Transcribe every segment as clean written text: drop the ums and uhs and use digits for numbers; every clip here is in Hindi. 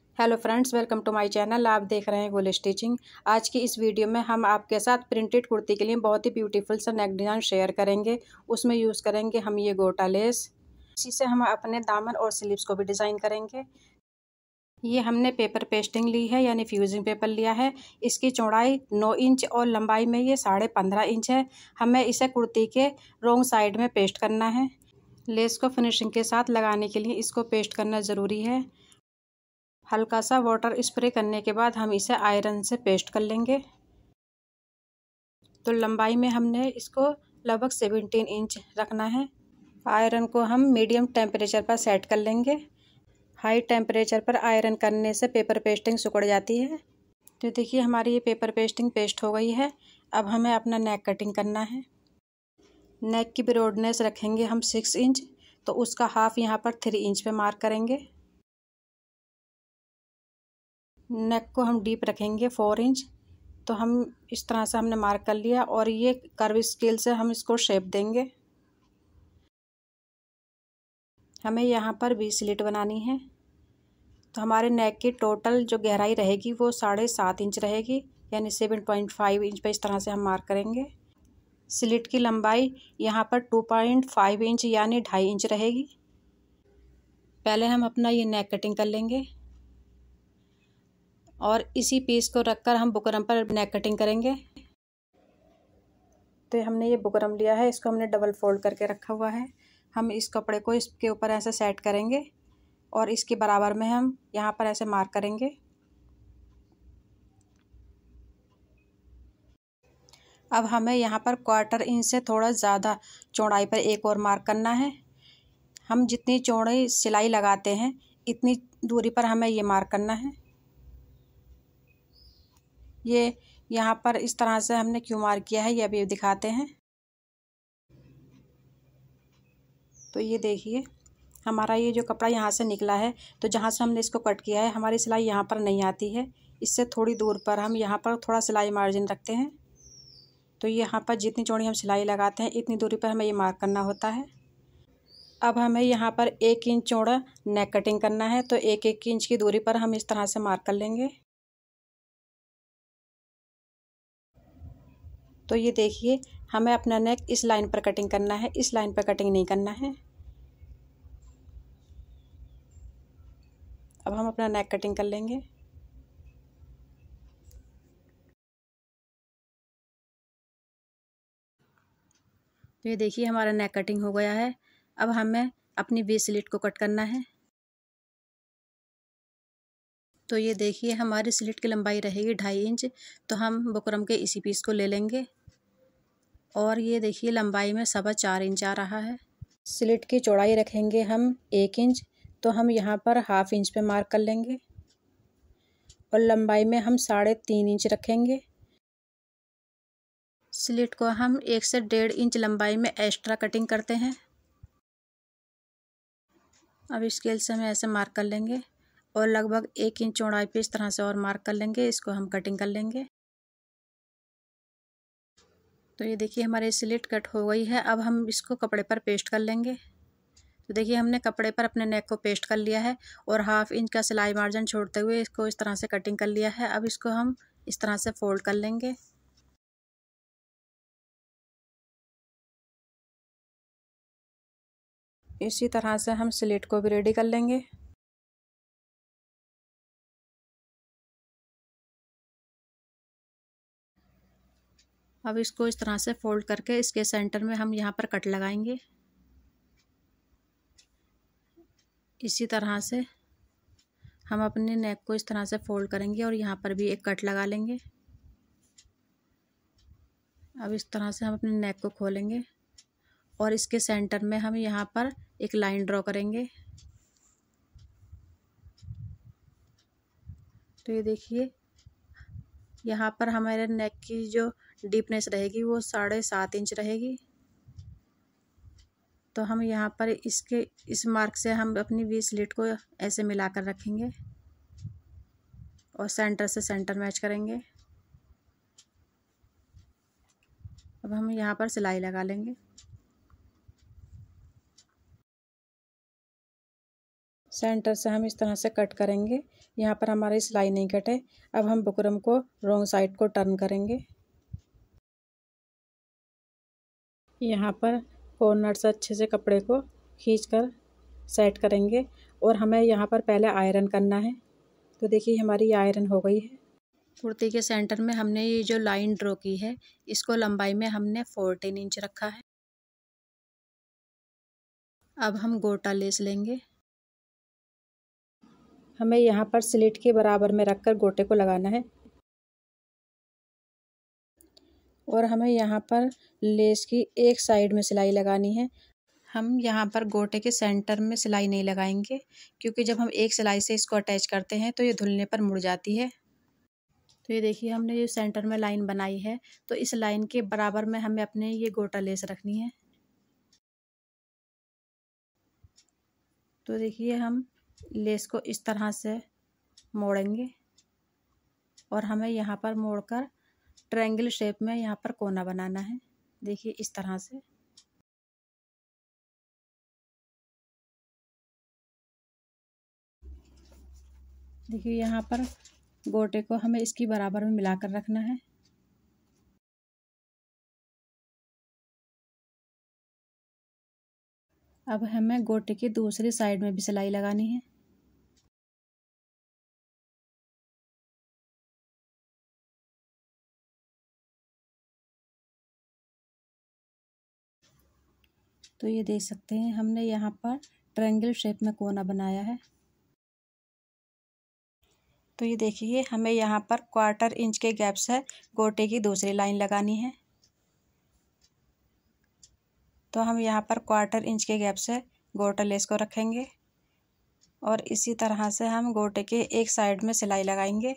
Hello friends, welcome to my channel. आप देख रहे हैं गोल स्टिचिंग। आज की इस वीडियो में हम आपके साथ प्रिंटेड कुर्ती के लिए बहुत ही ब्यूटीफुल सा नेक डिज़ाइन शेयर करेंगे। उसमें यूज़ करेंगे हम ये गोटा लेस। इसी से हम अपने दामन और स्लीव्स को भी डिज़ाइन करेंगे। ये हमने पेपर पेस्टिंग ली है, यानी फ्यूजिंग पेपर लिया है। इसकी चौड़ाई 9 इंच और लंबाई में ये 15.5 इंच है। हमें इसे कुर्ती के रोंग साइड में पेस्ट करना है। लेस को फिनिशिंग के साथ लगाने के लिए इसको पेस्ट करना ज़रूरी है। हल्का सा वाटर स्प्रे करने के बाद हम इसे आयरन से पेस्ट कर लेंगे। तो लंबाई में हमने इसको लगभग 17 इंच रखना है। आयरन को हम मीडियम टेम्परेचर पर सेट कर लेंगे। हाई टेम्परेचर पर आयरन करने से पेपर पेस्टिंग सिकुड़ जाती है। तो देखिए हमारी ये पेपर पेस्टिंग पेस्ट हो गई है। अब हमें अपना नेक कटिंग करना है। नेक की ब्रॉडनेस रखेंगे हम 6 इंच, तो उसका हाफ यहाँ पर 3 इंच पे मार्क करेंगे। नेक को हम डीप रखेंगे 4 इंच। तो हम इस तरह से हमने मार्क कर लिया और ये कर्व स्केल से हम इसको शेप देंगे। हमें यहाँ पर 20 स्लिट बनानी है। तो हमारे नेक की टोटल जो गहराई रहेगी वो 7.5 इंच रहेगी, यानी 7.5 इंच पे इस तरह से हम मार्क करेंगे। स्लिट की लंबाई यहाँ पर 2.5 इंच यानी 2.5 इंच रहेगी। पहले हम अपना ये नेक कटिंग कर लेंगे और इसी पीस को रखकर हम बुकरम पर नेक कटिंग करेंगे। तो हमने ये बुकरम लिया है, इसको हमने डबल फोल्ड करके रखा हुआ है। हम इस कपड़े को इसके ऊपर ऐसे सेट करेंगे और इसके बराबर में हम यहाँ पर ऐसे मार्क करेंगे। अब हमें यहाँ पर 1/4 इंच से थोड़ा ज़्यादा चौड़ाई पर एक और मार्क करना है। हम जितनी चौड़ाई सिलाई लगाते हैं इतनी दूरी पर हमें ये मार्क करना है। ये यहाँ पर इस तरह से हमने क्यों मार्क किया है ये अभी दिखाते हैं। तो ये देखिए हमारा ये जो कपड़ा यहाँ से निकला है, तो जहाँ से हमने इसको कट किया है हमारी सिलाई यहाँ पर नहीं आती है। इससे थोड़ी दूर पर हम यहाँ पर थोड़ा सिलाई मार्जिन रखते हैं। तो यहाँ पर जितनी चौड़ी हम सिलाई लगाते हैं इतनी दूरी पर हमें ये मार्क करना होता है। अब हमें यहाँ पर 1 इंच चौड़ा नेक कटिंग करना है, तो 1-1 इंच की दूरी पर हम इस तरह से मार्क कर लेंगे। तो ये देखिए हमें अपना नेक इस लाइन पर कटिंग करना है, इस लाइन पर कटिंग नहीं करना है। अब हम अपना नेक कटिंग कर लेंगे। तो ये देखिए हमारा नेक कटिंग हो गया है। अब हमें अपनी 20 स्लिट को कट करना है। तो ये देखिए हमारी स्लिट की लंबाई रहेगी 2.5 इंच। तो हम बुकरम के इसी पीस को ले लेंगे और ये देखिए लंबाई में 4.25 इंच आ रहा है। स्लिट की चौड़ाई रखेंगे हम 1 इंच, तो हम यहाँ पर हाफ इंच पे मार्क कर लेंगे और लंबाई में हम 3.5 इंच रखेंगे। स्लिट को हम 1 से 1.5 इंच लंबाई में एक्स्ट्रा कटिंग करते हैं। अब स्केल से हम ऐसे मार्क कर लेंगे और लगभग 1 इंच चौड़ाई पे इस तरह से और मार्क कर लेंगे। इसको हम कटिंग कर लेंगे। तो ये देखिए हमारी स्लिट कट हो गई है। अब हम इसको कपड़े पर पेस्ट कर लेंगे। तो देखिए हमने कपड़े पर अपने नेक को पेस्ट कर लिया है और हाफ इंच का सिलाई मार्जिन छोड़ते हुए इसको इस तरह से कटिंग कर लिया है। अब इसको हम इस तरह से फोल्ड कर लेंगे। इसी तरह से हम स्लिट को भी रेडी कर लेंगे। अब इसको इस तरह से फोल्ड करके इसके सेंटर में हम यहाँ पर कट लगाएंगे। इसी तरह से हम अपने नेक को इस तरह से फोल्ड करेंगे और यहाँ पर भी एक कट लगा लेंगे। अब इस तरह से हम अपने नेक को खोलेंगे और इसके सेंटर में हम यहाँ पर एक लाइन ड्रॉ करेंगे। तो ये देखिए यहाँ पर हमारे नेक की जो डीपनेस रहेगी वो 7.5 इंच रहेगी। तो हम यहाँ पर इसके इस मार्क से हम अपनी 20 स्लिट को ऐसे मिलाकर रखेंगे और सेंटर से सेंटर मैच करेंगे। अब हम यहाँ पर सिलाई लगा लेंगे। सेंटर से हम इस तरह से कट करेंगे। यहाँ पर हमारी सिलाई नहीं कटे। अब हम बुकरम को रॉन्ग साइड को टर्न करेंगे। यहाँ पर कॉर्नर से अच्छे से कपड़े को खींचकर सेट करेंगे और हमें यहाँ पर पहले आयरन करना है। तो देखिए हमारी आयरन हो गई है। कुर्ती के सेंटर में हमने ये जो लाइन ड्रॉ की है, इसको लंबाई में हमने 14 इंच रखा है। अब हम गोटा लेस लेंगे। हमें यहाँ पर स्लिट के बराबर में रखकर गोटे को लगाना है और हमें यहाँ पर लेस की एक साइड में सिलाई लगानी है। हम यहाँ पर गोटे के सेंटर में सिलाई नहीं लगाएंगे, क्योंकि जब हम एक सिलाई से इसको अटैच करते हैं तो ये धुलने पर मुड़ जाती है। तो ये देखिए हमने ये सेंटर में लाइन बनाई है, तो इस लाइन के बराबर में हमें अपने ये गोटा लेस रखनी है। तो देखिए हम लेस को इस तरह से मोड़ेंगे और हमें यहाँ पर मोड़कर ट्रायंगल शेप में यहाँ पर कोना बनाना है। देखिए इस तरह से। देखिए यहाँ पर गोटे को हमें इसकी बराबर में मिलाकर रखना है। अब हमें गोटे की दूसरी साइड में भी सिलाई लगानी है। तो ये देख सकते हैं हमने यहाँ पर ट्रायंगल शेप में कोना बनाया है। तो ये देखिए हमें यहाँ पर 1/4 इंच के गैप से गोटे की दूसरी लाइन लगानी है। तो हम यहाँ पर 1/4 इंच के गैप से गोटा लेस को रखेंगे और इसी तरह से हम गोटे के एक साइड में सिलाई लगाएंगे।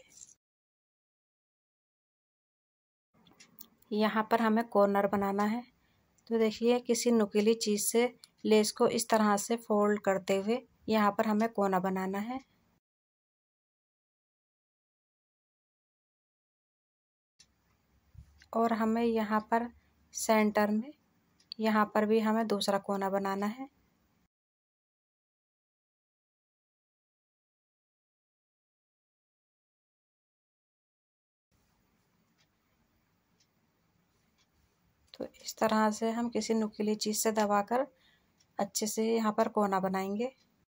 यहाँ पर हमें कॉर्नर बनाना है। तो देखिए किसी नुकीली चीज़ से लेस को इस तरह से फोल्ड करते हुए यहाँ पर हमें कोना बनाना है। और हमें यहाँ पर सेंटर में यहाँ पर भी हमें दूसरा कोना बनाना है। तो इस तरह से हम किसी नुकीली चीज़ से दबाकर अच्छे से यहाँ पर कोना बनाएंगे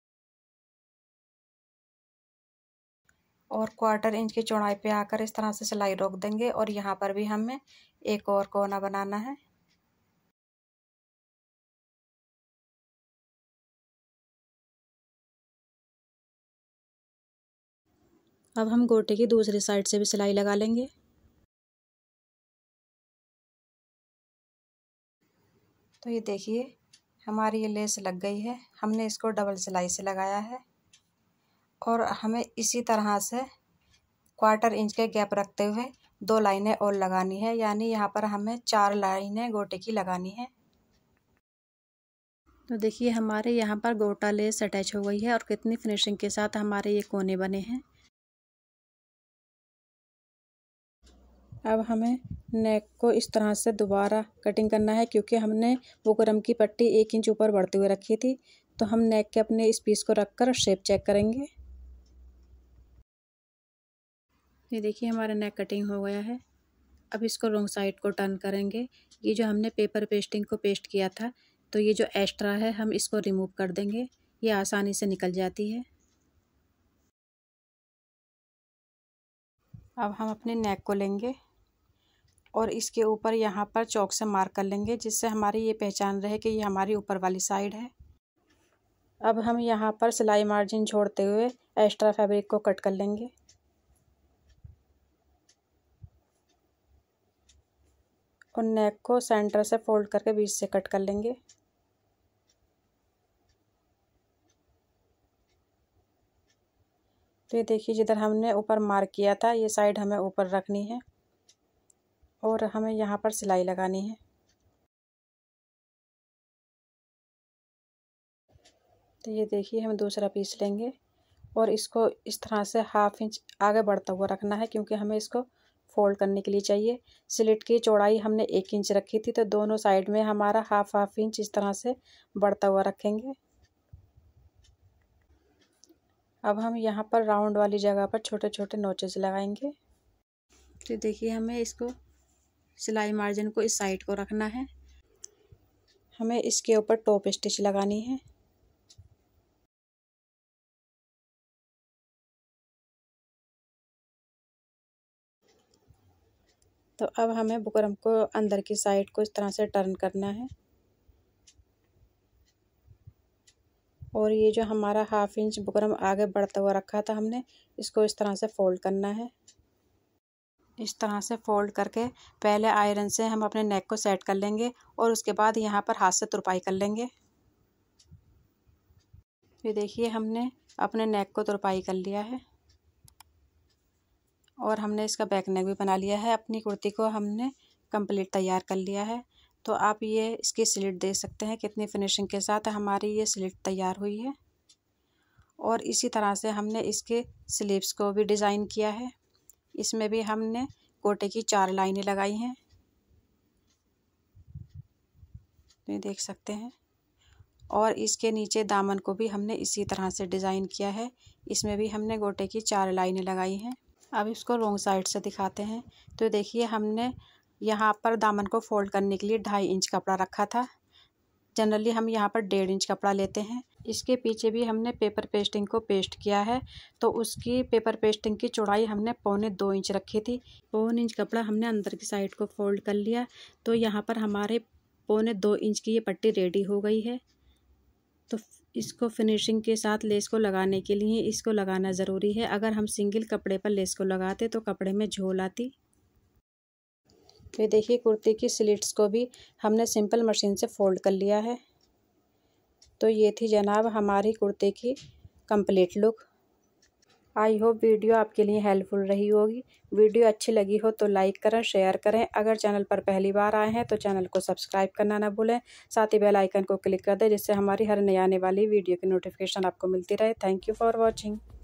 और 1/4 इंच की चौड़ाई पे आकर इस तरह से सिलाई रोक देंगे और यहाँ पर भी हमें एक और कोना बनाना है। अब हम गोटे की दूसरी साइड से भी सिलाई लगा लेंगे। तो ये देखिए हमारी ये लेस लग गई है। हमने इसको डबल सिलाई से लगाया है और हमें इसी तरह से 1/4 इंच के गैप रखते हुए 2 लाइनें और लगानी है, यानी यहाँ पर हमें 4 लाइनें गोटे की लगानी है। तो देखिए हमारे यहाँ पर गोटा लेस अटैच हो गई है और कितनी फिनिशिंग के साथ हमारे ये कोने बने हैं। अब हमें नेक को इस तरह से दोबारा कटिंग करना है, क्योंकि हमने बुकरम की पट्टी 1 इंच ऊपर बढ़ते हुए रखी थी। तो हम नेक के अपने इस पीस को रखकर शेप चेक करेंगे। ये देखिए हमारा नेक कटिंग हो गया है। अब इसको रॉन्ग साइड को टर्न करेंगे। ये जो हमने पेपर पेस्टिंग को पेस्ट किया था, तो ये जो एक्स्ट्रा है हम इसको रिमूव कर देंगे। ये आसानी से निकल जाती है। अब हम अपने नेक को लेंगे और इसके ऊपर यहाँ पर चॉक से मार्क कर लेंगे, जिससे हमारी ये पहचान रहे कि ये हमारी ऊपर वाली साइड है। अब हम यहाँ पर सिलाई मार्जिन छोड़ते हुए एक्स्ट्रा फैब्रिक को कट कर लेंगे और नेक को सेंटर से फोल्ड करके बीच से कट कर लेंगे। तो ये देखिए जिधर हमने ऊपर मार्क किया था, ये साइड हमें ऊपर रखनी है और हमें यहाँ पर सिलाई लगानी है। तो ये देखिए हम दूसरा पीस लेंगे और इसको इस तरह से 1/2 इंच आगे बढ़ता हुआ रखना है, क्योंकि हमें इसको फोल्ड करने के लिए चाहिए। स्लिट की चौड़ाई हमने 1 इंच रखी थी, तो दोनों साइड में हमारा 1/2 इंच इस तरह से बढ़ता हुआ रखेंगे। अब हम यहाँ पर राउंड वाली जगह पर छोटे छोटे नोचेस लगाएंगे। तो देखिए हमें इसको सिलाई मार्जिन को इस साइड को रखना है। हमें इसके ऊपर टॉप स्टिच लगानी है। तो अब हमें बुकरम को अंदर की साइड को इस तरह से टर्न करना है और ये जो हमारा 1/2 इंच बुकरम आगे बढ़ता हुआ रखा था हमने, इसको इस तरह से फोल्ड करना है। इस तरह से फोल्ड करके पहले आयरन से हम अपने नेक को सेट कर लेंगे और उसके बाद यहाँ पर हाथ से तुरपाई कर लेंगे। ये देखिए हमने अपने नेक को तुरपाई कर लिया है और हमने इसका बैक नेक भी बना लिया है। अपनी कुर्ती को हमने कंप्लीट तैयार कर लिया है। तो आप ये इसकी स्लिट देख सकते हैं कितनी फिनिशिंग के साथ हमारी ये स्लिट तैयार हुई है। और इसी तरह से हमने इसके स्लीव्स को भी डिज़ाइन किया है। इसमें भी हमने गोटे की 4 लाइनें लगाई हैं, ये देख सकते हैं। और इसके नीचे दामन को भी हमने इसी तरह से डिज़ाइन किया है। इसमें भी हमने गोटे की 4 लाइनें लगाई हैं। अब इसको रॉन्ग साइड से दिखाते हैं। तो देखिए हमने यहाँ पर दामन को फोल्ड करने के लिए 2.5 इंच कपड़ा रखा था। जनरली हम यहाँ पर 1.5 इंच कपड़ा लेते हैं। इसके पीछे भी हमने पेपर पेस्टिंग को पेस्ट किया है, तो उसकी पेपर पेस्टिंग की चौड़ाई हमने 1.25 इंच रखी थी। 1.25 इंच कपड़ा हमने अंदर की साइड को फोल्ड कर लिया। तो यहाँ पर हमारे 1.25 इंच की ये पट्टी रेडी हो गई है। तो इसको फिनिशिंग के साथ लेस को लगाने के लिए इसको लगाना ज़रूरी है। अगर हम सिंगल कपड़े पर लेस को लगाते तो कपड़े में झोल आती। तो देखिए कुर्ती की स्लिट्स को भी हमने सिंपल मशीन से फोल्ड कर लिया है। तो ये थी जनाब हमारी कुर्ते की complete look. I hope video आपके लिए हेल्पफुल रही होगी। वीडियो अच्छी लगी हो तो लाइक करें, शेयर करें। अगर चैनल पर पहली बार आए हैं तो चैनल को सब्सक्राइब करना ना भूलें। साथ ही बेल आइकन को क्लिक कर दें जिससे हमारी हर नई आने वाली वीडियो की नोटिफिकेशन आपको मिलती रहे। Thank you for watching.